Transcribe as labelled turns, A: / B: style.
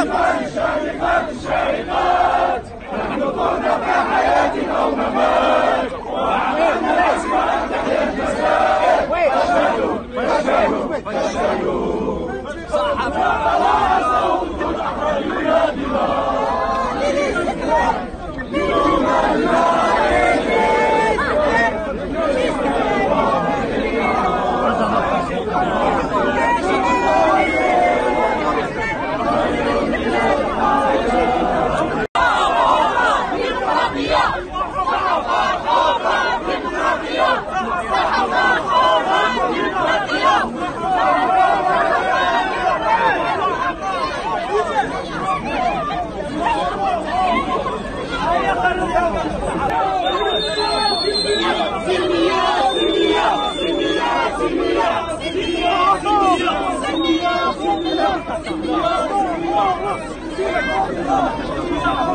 A: الشارقات الشارقات نحن قلنا كحياة أو ممات وأعلنا العزم أن تحيا الجزائر فاشهدوا فاشهدوا فاشهدوا صحفا وعصوا الأحرار يا دماء
B: سلمية